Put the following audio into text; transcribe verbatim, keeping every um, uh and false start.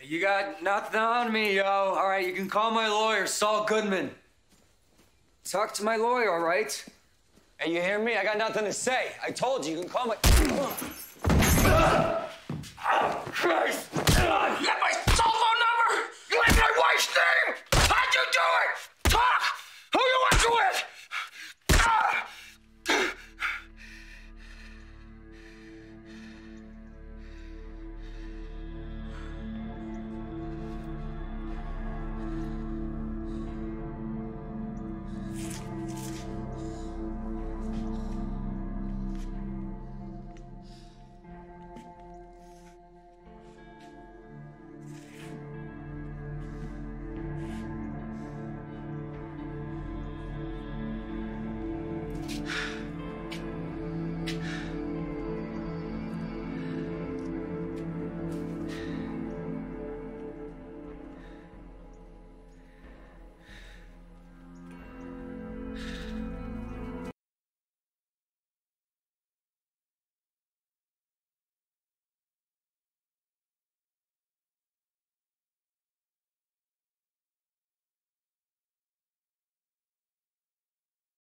You got nothing on me, yo. All right, you can call my lawyer, Saul Goodman. Talk to my lawyer, all right? Hey, you hear me? I got nothing to say. I told you, you can call my... Oh, Christ!